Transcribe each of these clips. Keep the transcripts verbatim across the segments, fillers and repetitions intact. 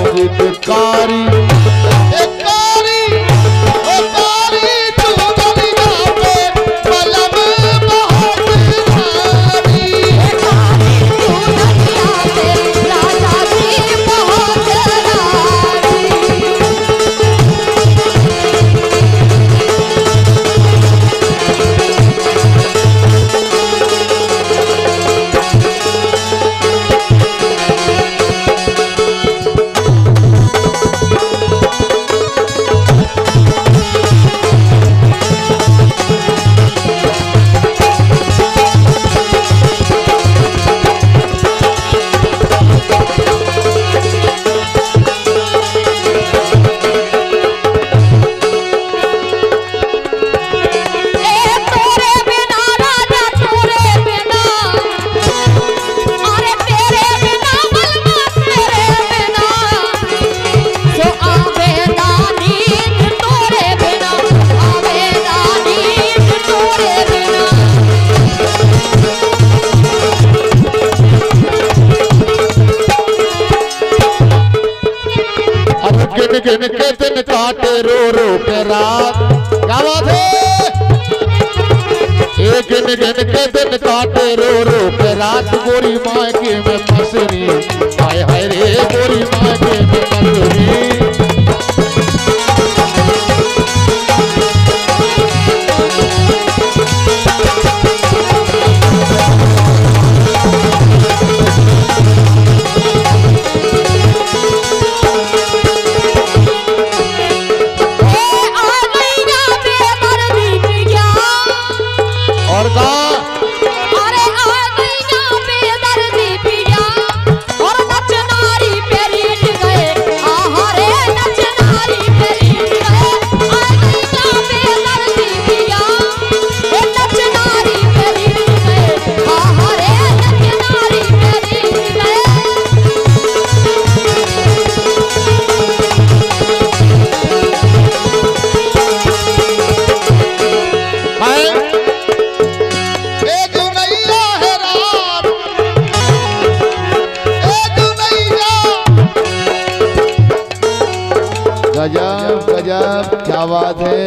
गीतकारी गिन के दिन काटे रो रो के रात। क्या बात है? एक गिन गिन के दिन काटे रो रो के रात। गोरी माँ के में फंसनी हाय हाय रे गोरी माँ के में फंसनी। गजब गजब क्या बात है।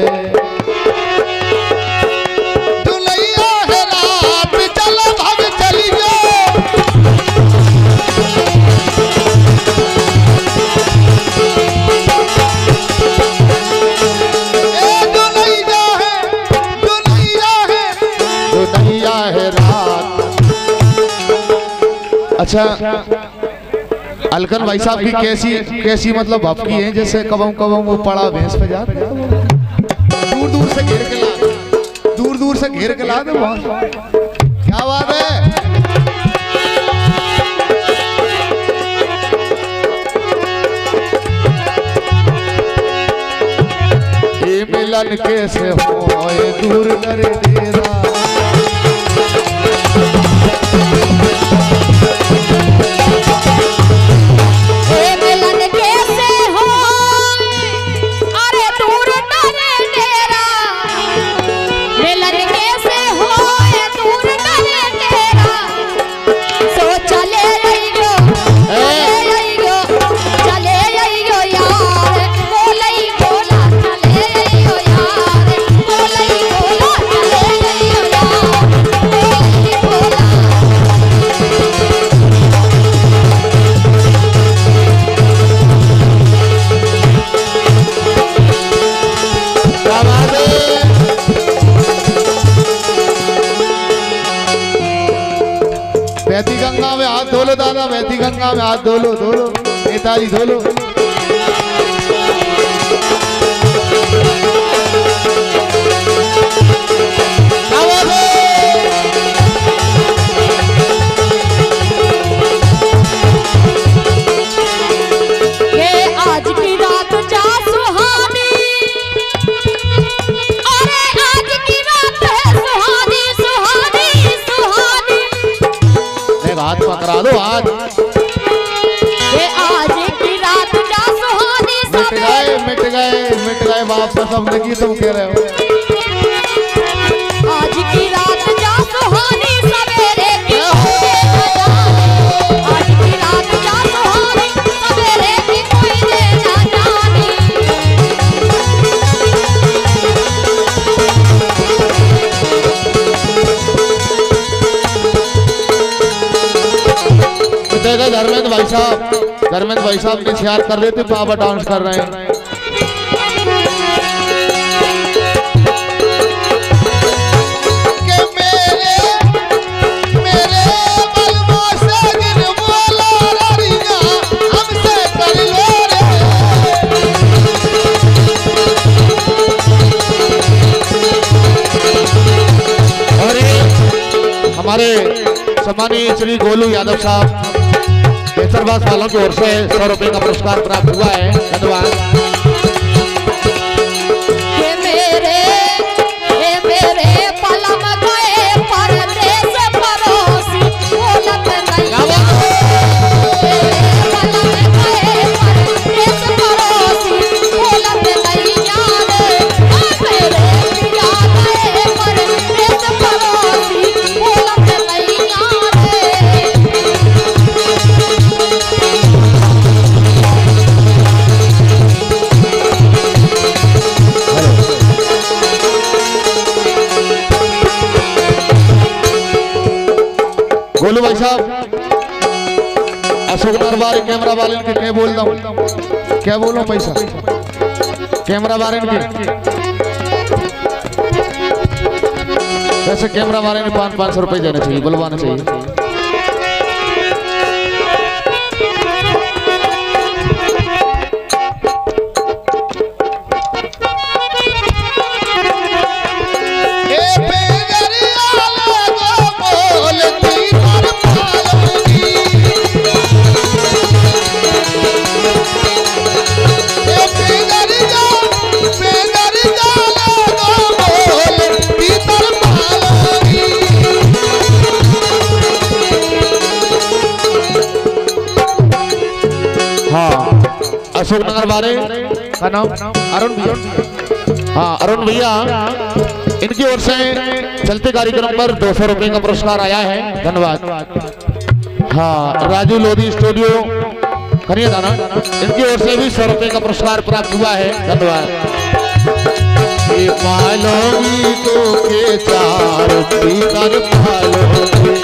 दुलैया है रात चल भाग चली गो। ए दुलैया है दुलैया है दुलैया है रात। अच्छा अलकन भाई साहब की कैसी कैसी मतलब भपकी है जैसे कबम कबम वो पड़ा भैंस पे जा। दूर दूर से घेर के ला दूर दूर से घेर के ला दो। क्या बात है। ये मिलन कैसे हो ये दूर करे तेरा। बहती गंगा में हाथ धो लो दादा। बहती गंगा में हाथ धो लो धो लो नेताजी धो लो। आज की रात जा सुहानी। अरे आज की रात है सुहानी सुहानी सुहानी। हाथ पकड़ा दो हाथ। ये आज की रात जा सुहानी। मिट गए मिट गए मिट गए बाप कसम लगी तुम कह रहे हो। आज की रात जा सुहानी सवेरे की आज की रात जा सुहानी सवेरे की कोई भाई साहब, धर्मेंद्र भाई साहब ने शेयर कर देते, पापा डांस कर रहे हैं। हमारे सम्मानीय श्री गोलू यादव साहब बेहतरबाज वालों की ओर से सौ रुपए का पुरस्कार प्राप्त हुआ है। धन्यवाद। गोलू भाई साहब, अशोक नरवारी कैमरा वाले के क्या बोल रहा हूँ, क्या बोल रहा हूँ पैसा कैमरा वाले के, वैसे कैमरा वाले ने पाँच पाँच सौ रुपए देने चाहिए, बुलवाना चाहिए। अशोक नगर वाले का नाम अरुण भैया, हाँ अरुण भैया, इनकी ओर से चलते कार्यक्रम पर दो सौ रुपए का पुरस्कार आया है। धन्यवाद। हाँ राजू लोधी स्टूडियो खरीदाना, इनकी ओर से भी सौ रुपए का पुरस्कार प्राप्त हुआ है। धन्यवाद। पालोगी तो के चार पीकर पालोगी,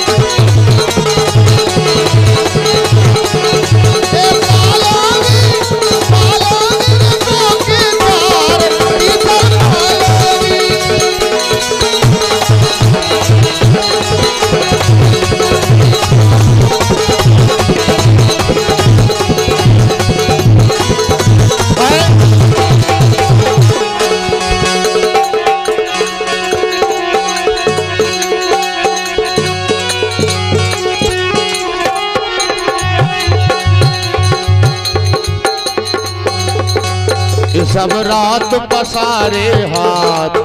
सब रात पसारे हाथ,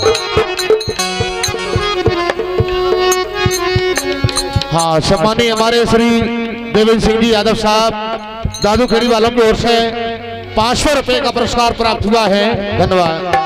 हाँ सम्मानीय हमारे श्री देवेंद्र सिंह जी यादव साहब दादू खेड़ी वालों की ओर से पांच सौ रुपए का पुरस्कार प्राप्त हुआ है। धन्यवाद।